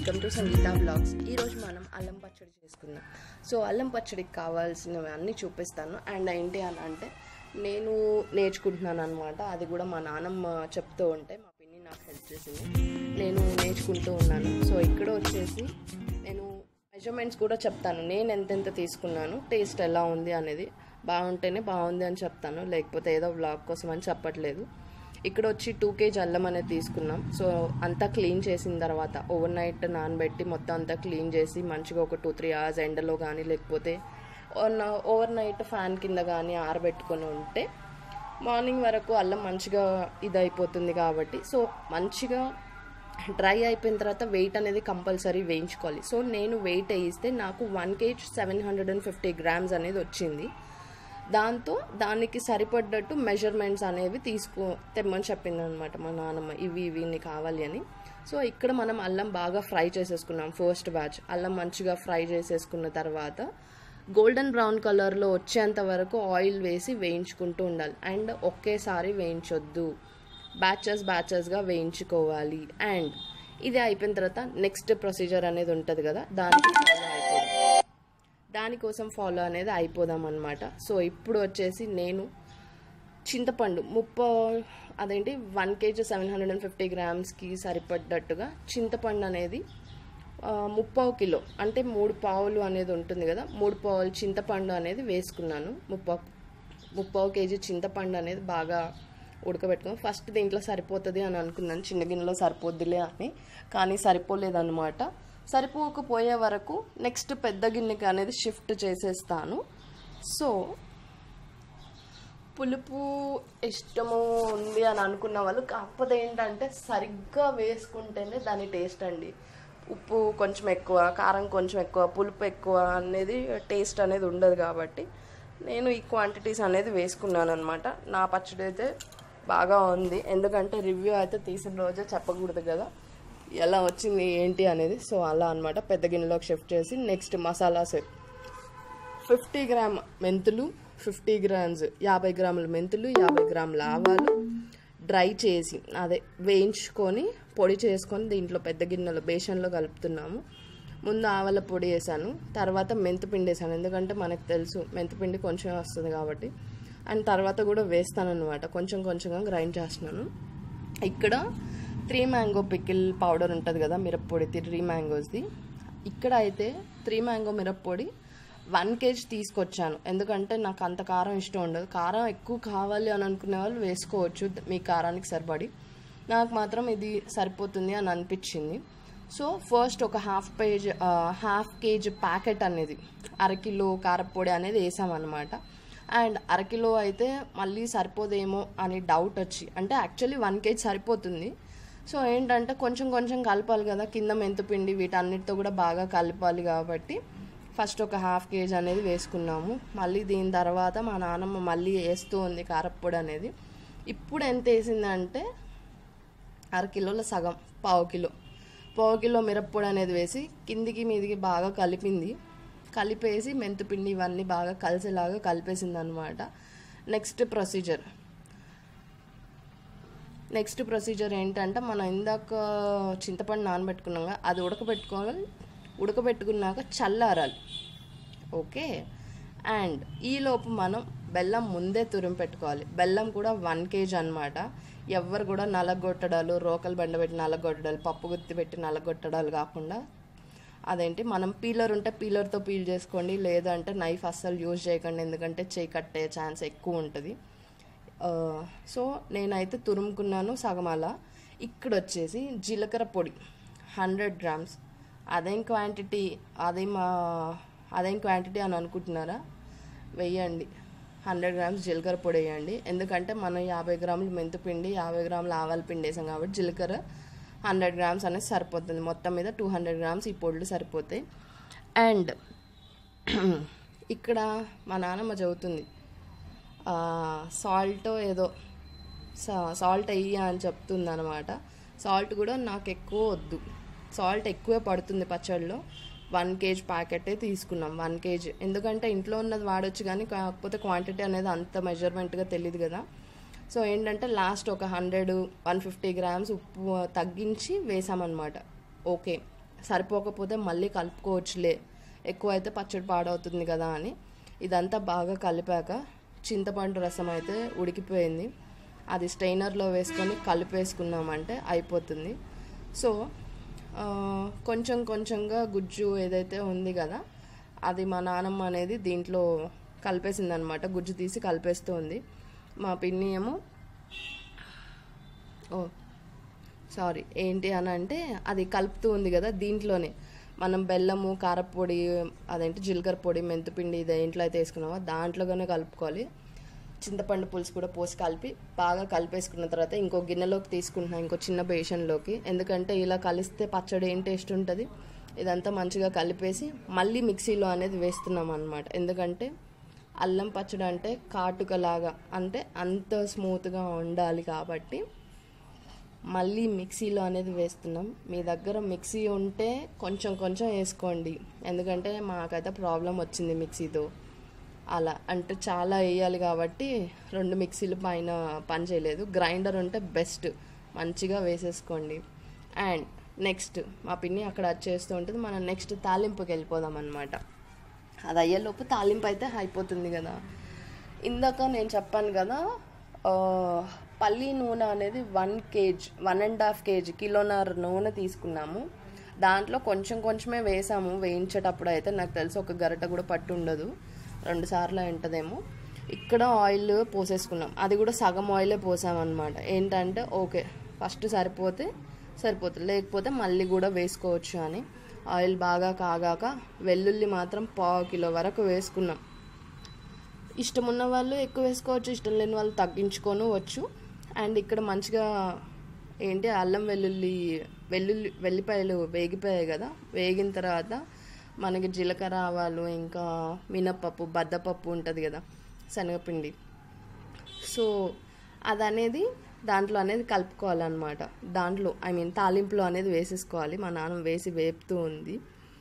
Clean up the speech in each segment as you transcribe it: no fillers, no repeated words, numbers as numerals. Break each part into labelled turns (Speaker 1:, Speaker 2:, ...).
Speaker 1: Welcome to Sangeetha blogs. ఈరోజు మనం అల్లం పచ్చడి చేసుకుందాం. సో అల్లం పచ్చడికి కావాల్సినవి అన్నీ చూపిస్తాను. అండ్ ఏంటి అని అంటే నేను నేర్చుకుంటున్నాను అనమాట. అది కూడా మా నాన్నమ్మ చెప్తూ ఉంటే మా పిన్ని నాకు హెల్ప్ చేసింది. నేను నేర్చుకుంటూ ఉన్నాను. సో ఇక్కడ వచ్చేసి నేను మెజర్మెంట్స్ కూడా చెప్తాను. నేను ఎంతెంత తీసుకున్నాను, టేస్ట్ ఎలా ఉంది అనేది. బాగుంటేనే బాగుంది అని చెప్తాను, లేకపోతే ఏదో వ్లాగ్ కోసం అని చెప్పట్లేదు. ఇక్కడ వచ్చి 2 kg అల్లం అనేది తీసుకున్నాం. సో అంతా క్లీన్ చేసిన తర్వాత ఓవర్ నైట్ నానబెట్టి మొత్తం అంతా క్లీన్ చేసి మంచిగా ఒక 2-3 hours ఎండలో కానీ లేకపోతే ఓవర్ నైట్ ఫ్యాన్ కింద కానీ ఆరబెట్టుకొని ఉంటే మార్నింగ్ వరకు అల్లం మంచిగా ఇది అయిపోతుంది. కాబట్టి సో మంచిగా డ్రై అయిపోయిన తర్వాత వెయిట్ అనేది కంపల్సరీ వేయించుకోవాలి. సో నేను వెయిట్ వేయిస్తే నాకు 1 kg 750 grams అనేది వచ్చింది. దాంతో దానికి సరిపడ్డట్టు మెజర్మెంట్స్ అనేవి తెమ్మని చెప్పింది అనమాట మా నాన్నమ్మ. ఇవి కావాలి అని. సో ఇక్కడ మనం అల్లం బాగా ఫ్రై చేసేసుకున్నాం. ఫస్ట్ బ్యాచ్ అల్లం మంచిగా ఫ్రై చేసేసుకున్న తర్వాత గోల్డెన్ బ్రౌన్ కలర్లో వచ్చేంత వరకు ఆయిల్ వేసి వేయించుకుంటూ ఉండాలి. అండ్ ఒకేసారి వేయించొద్దు, బ్యాచెస్గా వేయించుకోవాలి. అండ్ ఇది అయిపోయిన తర్వాత నెక్స్ట్ ప్రొసీజర్ అనేది ఉంటుంది కదా, దానికోసం ఫాలో అనేది అయిపోదాం అనమాట. సో ఇప్పుడు వచ్చేసి నేను చింతపండు 1 kg 750 grams సరిపడ్డట్టుగా చింతపండు అనేది 3/4 కిలో అంటే 3 పావులు అనేది ఉంటుంది కదా, 3 పావులు చింతపండు అనేది వేసుకున్నాను. 3/4 kg చింతపండు అనేది బాగా ఉడకబెట్టుకున్నాను. ఫస్ట్ దీంట్లో సరిపోతుంది అని అనుకున్నాను, చిన్న గిన్నెలో సరిపోద్దిలే అని. కానీ సరిపోలేదన్నమాట. సరిపోకపోయే వరకు నెక్స్ట్ పెద్ద గిన్నెకి అనేది షిఫ్ట్ చేసేస్తాను. సో పులుపు ఇష్టము ఉంది అని అనుకున్న వాళ్ళు, కాకపోతే ఏంటంటే సరిగ్గా వేసుకుంటేనే దాని టేస్ట్ అండి. ఉప్పు కొంచెం ఎక్కువ, కారం కొంచెం ఎక్కువ, పులుపు ఎక్కువ అనేది టేస్ట్ అనేది ఉండదు. కాబట్టి నేను ఈ క్వాంటిటీస్ అనేది వేసుకున్నాను అనమాట. నా పచ్చడి అయితే బాగా ఉంది. ఎందుకంటే రివ్యూ అయితే తీసిన రోజే చెప్పకూడదు కదా ఎలా వచ్చింది ఏంటి అనేది. సో అలా అనమాట. పెద్ద గిన్నెలోకి షిఫ్ట్ చేసి నెక్స్ట్ మసాలాస్ 50 grams మెంతులు, 50 grams 50 grams మెంతులు, 50 grams ఆవాలు డ్రై చేసి వేయించుకొని పొడి చేసుకొని దీంట్లో పెద్ద గిన్నెలో బేషన్లో కలుపుతున్నాము. ముందు ఆవాల పొడి వేసాను, తర్వాత మెంతిపిండి వేసాను. ఎందుకంటే మనకు తెలుసు మెంతిపిండి కొంచెం వస్తుంది కాబట్టి. అండ్ తర్వాత కూడా వేస్తాను అనమాట. కొంచెంగా గ్రైండ్ చేస్తున్నాను. ఇక్కడ 3 mango పికిల్ పౌడర్ ఉంటుంది కదా, మిరప్పొడి 3 mangoesది. ఇక్కడ అయితే 3 mango మిరప్పొడి 1 kg తీసుకొచ్చాను. ఎందుకంటే నాకు అంత కారం ఇష్టం ఉండదు. కారం ఎక్కువ కావాలి అని అనుకునే వాళ్ళు వేసుకోవచ్చు మీ కారానికి సరిపడి. నాకు మాత్రం ఇది సరిపోతుంది అని అనిపించింది. సో ఫస్ట్ ఒక హాఫ్ కేజీ ప్యాకెట్ అనేది 1/2 కిలో కారపొడి అనేది వేసామన్నమాట. అండ్ 1/2 కిలో అయితే మళ్ళీ సరిపోదేమో అని డౌట్ వచ్చి, అంటే యాక్చువల్లీ 1 kg సరిపోతుంది. సో ఏంటంటే కొంచెం కలపాలి కదా, కింద మెంతిపిండి వీటన్నిటితో కూడా బాగా కలపాలి. కాబట్టి ఫస్ట్ ఒక హాఫ్ కేజీ అనేది వేసుకున్నాము. మళ్ళీ దీని తర్వాత మా నాన్నమ్మ మళ్ళీ వేస్తూ ఉంది కారప్పొడి అనేది. ఇప్పుడు ఎంత వేసిందంటే 1/2 కిలోలో సగం, పావు కిలో మిరప్పొడి అనేది వేసి కిందికి మీదికి బాగా కలిపేసి మెంతిపిండి ఇవన్నీ బాగా కలిసేలాగా కలిపేసింది అనమాట. నెక్స్ట్ ప్రొసీజర్ ఏంటంటే మనం ఇందాక చింతపండు నానబెట్టుకున్నాక అది ఉడకబెట్టుకున్నాక చల్లారాలి. ఓకే. అండ్ ఈలోపు మనం బెల్లం ముందే తురిమి పెట్టుకోవాలి. బెల్లం కూడా 1 kg అనమాట. ఎవరు కూడా నలగొట్టడాలు, రోకలు బండబెట్టి నలగొట్టడాలు, పప్పు గుత్తి పెట్టి నలగొట్టడాలు కాకుండా మనం పీలర్ ఉంటే పీలర్తో పీల్ చేసుకోండి, లేదంటే నైఫ్ అస్సలు యూజ్ చేయకండి. ఎందుకంటే చేయి కట్టే ఛాన్స్ ఎక్కువ ఉంటుంది. సో నేనైతే తురుముకున్నాను సగం అలా. ఇక్కడ వచ్చేసి జీలకర్ర పొడి 100 grams. అదేం క్వాంటిటీ అని అనుకుంటున్నారా? వేయండి, 100 grams జీలకర్ర పొడి వేయండి. ఎందుకంటే మనం 50 grams మెంతిపిండి, 50 grams ఆవాల పిండి వేసాం కాబట్టి జీలకర్ర 100 grams అనేది సరిపోతుంది. మొత్తం మీద 200 grams ఈ పొడులు సరిపోతాయి. అండ్ ఇక్కడ మా నాన్నమ్మ చెబుతుంది సాల్ట్ వెయ్యి అని చెప్తుంది అనమాట. సాల్ట్ కూడా నాకు ఎక్కువ వద్దు, సాల్ట్ ఎక్కువే పడుతుంది పచ్చడిలో. 1 kg ప్యాకెటే తీసుకున్నాం, 1 kg. ఎందుకంటే ఇంట్లో ఉన్నది వాడొచ్చు కానీ కాకపోతే క్వాంటిటీ అనేది అంత మెజర్మెంట్గా తెలియదు కదా. సో ఏంటంటే లాస్ట్ ఒక 100-150 grams ఉప్పు తగ్గించి వేసామన్నమాట. ఓకే, సరిపోకపోతే మళ్ళీ కలుపుకోవచ్చులే, ఎక్కువ అయితే పచ్చడి పాడవుతుంది కదా అని ఇదంతా బాగా కలిపాక చింతపండు రసం అయితే ఉడికిపోయింది. అది స్ట్రైనర్లో వేసుకొని కలిపేసుకున్నామంటే అయిపోతుంది. సో కొంచెం కొంచెంగా గుజ్జు ఏదైతే ఉంది కదా అది మా నానమ్మ అనేది దీంట్లో కలిపేసింది అనమాట. గుజ్జు తీసి కలిపేస్తూ ఉంది. మా పిన్ని ఏమో ఏంటి అని అంటే అది కలుపుతూ ఉంది కదా, దీంట్లోనే మనం బెల్లము, కారపొడి, అదేంటి జీలకర్ర పొడి, మెంతిపిండి దేంట్లో అయితే వేసుకున్నామో దాంట్లోగానే కలుపుకోవాలి. చింతపండు పులుసు కూడా పోసి కలిపి బాగా కలిపేసుకున్న తర్వాత ఇంకో గిన్నెలోకి తీసుకుంటున్నాను, ఇంకో చిన్న బేషన్లోకి. ఎందుకంటే ఇలా కలిస్తే పచ్చడి ఏం టేస్ట్ ఉంటుంది. ఇదంతా మంచిగా కలిపేసి మళ్ళీ మిక్సీలో అనేది వేస్తున్నాం అనమాట. ఎందుకంటే అల్లం పచ్చడి అంటే కాటుకలాగా అంటే అంత స్మూత్గా ఉండాలి కాబట్టి మళ్ళీ మిక్సీలో అనేది వేస్తున్నాం. మీ దగ్గర మిక్సీ ఉంటే కొంచెం కొంచెం వేసుకోండి, ఎందుకంటే మాకైతే ప్రాబ్లం వచ్చింది మిక్సీతో. అలా అంటే చాలా వేయాలి కాబట్టి 2 మిక్సీలు పైన పని చేయలేదు. గ్రైండర్ ఉంటే బెస్ట్, మంచిగా వేసేసుకోండి. అండ్ నెక్స్ట్ మా పిన్ని అక్కడ చేస్తూ ఉంటుంది, మనం నెక్స్ట్ తాలింపుకి వెళ్ళిపోదాం అనమాట. అది అయ్యేలోపు తాలింపు అయితే అయిపోతుంది కదా. ఇందాక నేను చెప్పాను కదా పల్లి నూనె అనేది 1 kg 1.5 kg కిలోన్నర నూనె తీసుకున్నాము. దాంట్లో కొంచెం కొంచెమే వేసాము. వేయించేటప్పుడు అయితే నాకు తెలిసి ఒక గరిట కూడా పట్టు ఉండదు, 2 సార్లు ఉంటుందేమో. ఇక్కడ ఆయిల్ పోసేసుకున్నాం, అది కూడా సగం ఆయిలే పోసామన్నమాట. ఏంటంటే ఓకే ఫస్ట్ సరిపోతుంది, లేకపోతే మళ్ళీ కూడా వేసుకోవచ్చు అని. ఆయిల్ బాగా కాగాక వెల్లుల్లి మాత్రం 1/2 కిలో వరకు వేసుకున్నాం. ఇష్టం ఉన్న వాళ్ళు ఎక్కువ వేసుకోవచ్చు, ఇష్టం లేని వాళ్ళు తగ్గించుకోవచ్చు. అండ్ ఇక్కడ మంచిగా ఏంటి అల్లం వెల్లిపాయలు వేగిపోయాయి కదా. వేగిన తర్వాత మనకి జీలకర్ర, ఆవాలు, ఇంకా మినప్పప్పు, బద్దపప్పు ఉంటుంది కదా, శనగపిండి. సో అదనేది దాంట్లో అనేది కలుపుకోవాలన్నమాట. దాంట్లో తాలింపులో అనేది వేసేసుకోవాలి. మా నాన్న వేసి వేపుతూ ఉంది.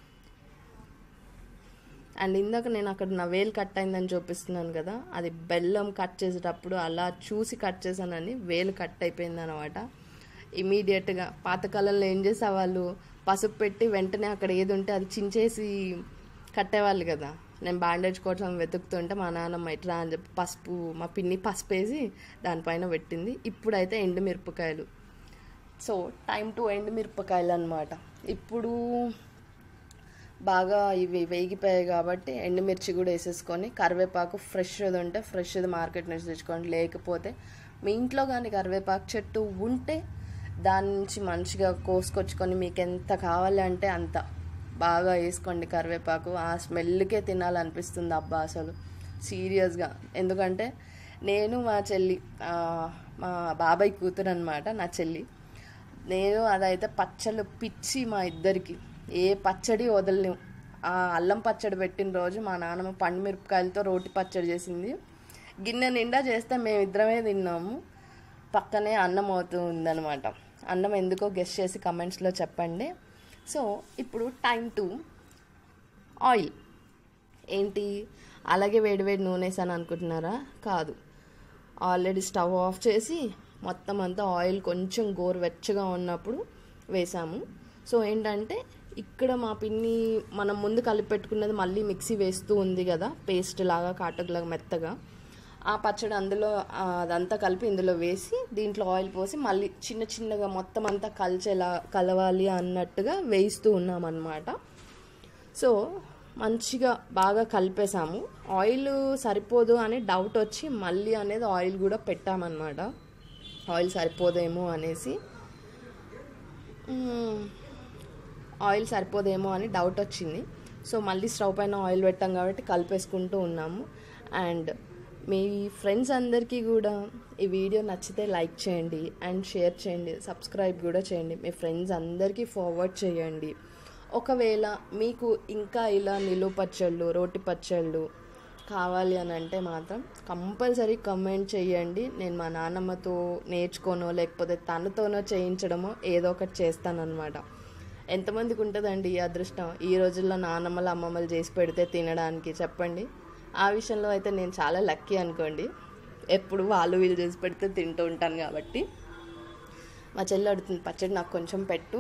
Speaker 1: అండ్ ఇందాక నేను అక్కడ నా వేలు కట్ అయిందని చూపిస్తున్నాను కదా, అది బెల్లం కట్ చేసేటప్పుడు అలా చూసి కట్ చేశానని వేలు కట్ అయిపోయింది అనమాట. ఇమీడియట్గా పాతకాలంలో ఏం చేసేవాళ్ళు, పసుపు పెట్టి వెంటనే అక్కడ ఏది ఉంటే అది చించేసి కట్టేవాళ్ళు కదా. నేను బ్యాండేజ్ కోసం వెతుకుతుంటే మా నాన్నమ్మ ఇట్లా అని చెప్పి మా పిన్ని పసుపు వేసి దానిపైన పెట్టింది. ఇప్పుడైతే ఎండుమిరపకాయలు. సో టైం టు ఎండుమిరపకాయలు అనమాట. ఇప్పుడు బాగా ఇవి వేగిపోయాయి కాబట్టి ఎండుమిర్చి కూడా వేసేసుకొని, కరివేపాకు ఫ్రెష్ది ఉంటే ఫ్రెష్ది మార్కెట్ నుంచి తెచ్చుకోండి, లేకపోతే మీ ఇంట్లో కానీ కరివేపాకు చెట్టు ఉంటే దాని నుంచి మంచిగా కోసుకొచ్చుకొని మీకు ఎంత కావాలి అంటే అంత బాగా వేసుకోండి కరివేపాకు. ఆ స్మెల్కే తినాలనిపిస్తుంది అబ్బా అసలు సీరియస్గా. ఎందుకంటే నేను మా చెల్లి, మా బాబాయ్ కూతురు అనమాట నా చెల్లి, నేను అదైతే పచ్చళ్ళు పిచ్చి మా ఇద్దరికి. ఏ పచ్చడి వదలలేము. ఆ అల్లం పచ్చడి పెట్టిన రోజు మా నాన్నమ్మ పండు మిరపకాయలతో రోటి పచ్చడి చేసింది. గిన్నె నిండా చేస్తే మేమిద్దరమే తిన్నాము. పక్కనే అన్నం అవుతూ ఉందన్నమాట. అన్నం ఎందుకో గెస్ట్ చేసి కమెంట్స్లో చెప్పండి. సో ఇప్పుడు టైం టు ఆయిల్. ఏంటి అలాగే వేడివేడి నూనె వేసాను అనుకుంటున్నారా? కాదు, ఆల్రెడీ స్టవ్ ఆఫ్ చేసి మొత్తం అంతా ఆయిల్ కొంచెం గోరువెచ్చగా ఉన్నప్పుడు వేసాము. సో ఏంటంటే ఇక్కడ మా పిన్ని మనం ముందు కలిపి పెట్టుకున్నది మళ్ళీ మిక్సీ వేస్తూ ఉంది కదా, పేస్ట్ లాగా కాటుకలాగా మెత్తగా. ఆ పచ్చడి అందులో అదంతా కలిపి ఇందులో వేసి దీంట్లో ఆయిల్ పోసి మళ్ళీ చిన్న చిన్నగా మొత్తం అంతా కలవాలి అన్నట్టుగా వేయిస్తూ ఉన్నామన్నమాట. సో మంచిగా బాగా కలిపేసాము. ఆయిల్ సరిపోదు అని డౌట్ వచ్చి మళ్ళీ అనేది ఆయిల్ కూడా పెట్టామన్నమాట. ఆయిల్ సరిపోదేమో అని డౌట్ వచ్చింది. సో మళ్ళీ స్టవ్ పైన ఆయిల్ పెట్టాం కాబట్టి కలిపేసుకుంటూ ఉన్నాము. అండ్ మీ ఫ్రెండ్స్ అందరికీ కూడా ఈ వీడియో నచ్చితే లైక్ చేయండి అండ్ షేర్ చేయండి, సబ్స్క్రైబ్ కూడా చేయండి. మీ ఫ్రెండ్స్ అందరికీ ఫార్వర్డ్ చేయండి. ఒకవేళ మీకు ఇంకా ఇలా నిలువ పచ్చళ్ళు, రోటి పచ్చళ్ళు కావాలి అని అంటే మాత్రం కంపల్సరీ కమెంట్ చేయండి. నేను మా నాన్నమ్మతో నేర్చుకోనో లేకపోతే తనతోనో చేయించడమో ఏదో ఒకటి చేస్తానన్నమాట. ఎంతమందికి ఉంటుందండి ఈ అదృష్టం ఈ రోజుల్లో నాన్నమ్మలు అమ్మమ్మలు చేసి పెడితే తినడానికి, చెప్పండి. ఆ విషయంలో అయితే నేను చాలా లక్కీ అనుకోండి. ఎప్పుడు వాళ్ళు వీళ్ళు చేసి పెడితే తింటూ ఉంటాను కాబట్టి. మా చెల్లి అడుగుతుంది, పచ్చడి నాకు కొంచెం పెట్టు,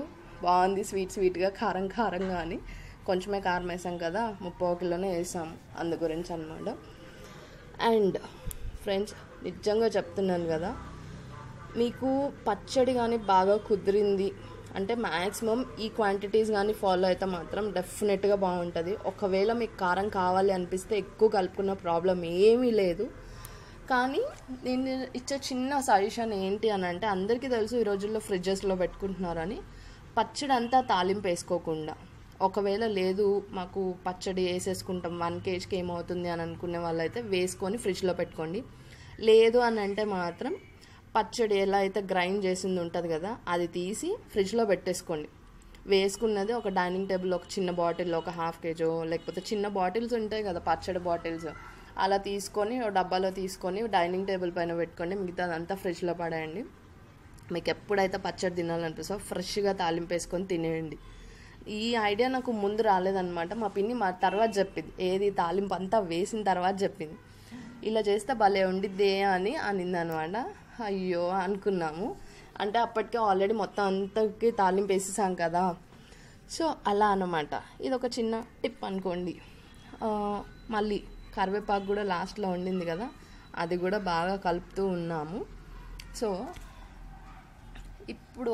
Speaker 1: బాగుంది, స్వీట్గా కారం కారంగా అని. కొంచెమే కారం వేసాం కదా, 30 కిలోనే వేసాం, అందు గురించి అనమాట. అండ్ ఫ్రెండ్స్, నిజంగా చెప్తున్నాను కదా, మీకు పచ్చడి కానీ బాగా కుదిరింది అంటే మ్యాక్సిమం ఈ క్వాంటిటీస్ కానీ ఫాలో అయితే మాత్రం డెఫినెట్గా బాగుంటుంది. ఒకవేళ మీకు కారం కావాలి అనిపిస్తే ఎక్కువ కలుపుకున్న ప్రాబ్లం ఏమీ లేదు. కానీ నేను ఇచ్చే చిన్న సజెషన్ ఏంటి అని అంటే, అందరికీ తెలుసు ఈ రోజుల్లో ఫ్రిడ్జెస్లో పెట్టుకుంటున్నారని. పచ్చడి అంతా తాలింపు వేసుకోకుండా, ఒకవేళ లేదు మాకు పచ్చడి వేసేసుకుంటాం 1 kgకి ఏమవుతుంది అని అనుకునే వాళ్ళైతే వేసుకొని ఫ్రిడ్జ్లో పెట్టుకోండి. లేదు అని అంటే మాత్రం పచ్చడి ఎలా అయితే గ్రైండ్ చేసింది ఉంటుంది కదా, అది తీసి ఫ్రిడ్జ్లో పెట్టేసుకోండి. వేసుకున్నది ఒక డైనింగ్ టేబుల్, ఒక చిన్న బాటిల్లో ఒక 1/2 kg, లేకపోతే చిన్న బాటిల్స్ ఉంటాయి కదా పచ్చడి బాటిల్స్, అలా తీసుకొని ఒక డబ్బాలో తీసుకొని డైనింగ్ టేబుల్ పైన పెట్టుకోండి. మిగతాదంతా ఫ్రిడ్జ్లో పడేయండి. మీకు ఎప్పుడైతే పచ్చడి తినాలనిపిస్తుందో ఫ్రెష్గా తాలింపు వేసుకొని తినేయండి. ఈ ఐడియా నాకు ముందు రాలేదన్నమాట. మా పిన్ని మా తర్వాత చెప్పింది, ఏది తాలింపు అంతా వేసిన తర్వాత చెప్పింది, ఇలా చేస్తే భలే ఉండిద్దే అని అనింది అనమాట. అయ్యో అనుకున్నాము, అంటే అప్పటికే ఆల్రెడీ మొత్తం అంతకి తాలింపు వేసేసాం కదా. సో అలా అన్నమాట. ఇది ఒక చిన్న టిప్ అనుకోండి. మళ్ళీ కరివేపాకు కూడా లాస్ట్లో ఉండింది కదా, అది కూడా బాగా కలుపుతూ ఉన్నాము. సో ఇప్పుడు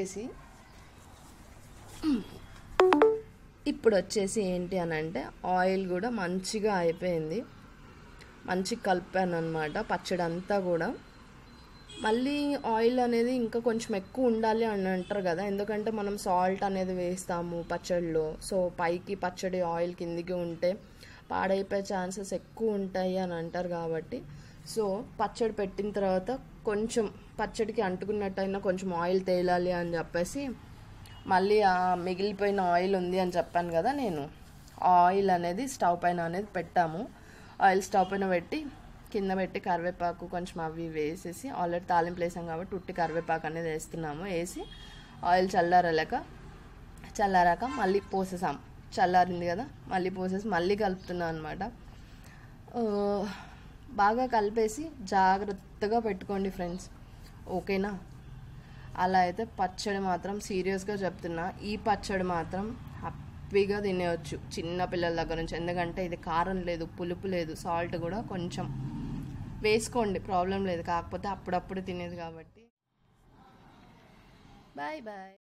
Speaker 1: వచ్చేసి ఏంటి అని అంటే, ఆయిల్ కూడా మంచిగా అయిపోయింది, మంచిగా కలిపాను అనమాట పచ్చడి అంతా కూడా. మళ్ళీ ఆయిల్ అనేది ఇంకా కొంచెం ఎక్కువ ఉండాలి అని అంటారు కదా, ఎందుకంటే మనం సాల్ట్ అనేది వేస్తాము పచ్చడిలో. సో పైకి పచ్చడి ఆయిల్ కిందికి ఉంటే పాడైపోయే ఛాన్సెస్ ఎక్కువ ఉంటాయి అని అంటారు కాబట్టి, సో పచ్చడి పెట్టిన తర్వాత కొంచెం పచ్చడికి అంటుకున్నట్టయినా కొంచెం ఆయిల్ తేలాలి అని చెప్పేసి, మళ్ళీ ఆ మిగిలిపోయిన ఆయిల్ ఉంది అని చెప్పాను కదా, నేను ఆయిల్ అనేది స్టవ్ పైన అనేది పెట్టాము. ఆయిల్ స్టవ్ పైన పెట్టి కింద పెట్టి కరివేపాకు కొంచెం అవి వేసేసి, ఆల్రెడీ తాలింపు వేసాం కాబట్టి ఉట్టి కరివేపాకు అనేది వేస్తున్నాము. వేసి ఆయిల్ చల్లారాక మళ్ళీ పోసేసాం. చల్లారింది కదా, మళ్ళీ పోసేసి మళ్ళీ కలుపుతున్నాం అనమాట. బాగా కలిపేసి జాగ్రత్తగా పెట్టుకోండి ఫ్రెండ్స్, ఓకేనా? అలా అయితే పచ్చడి మాత్రం సీరియస్గా చెప్తున్నా, ఈ పచ్చడి మాత్రం హ్యాపీగా తినేయచ్చు చిన్న పిల్లల దగ్గర నుంచి. ఎందుకంటే ఇది కారం లేదు, పులుపు లేదు, సాల్ట్ కూడా కొంచెం వేసుకోండి, ప్రాబ్లం లేదు. కాకపోతే అప్పుడప్పుడు తినేది కాబట్టి. Bye bye.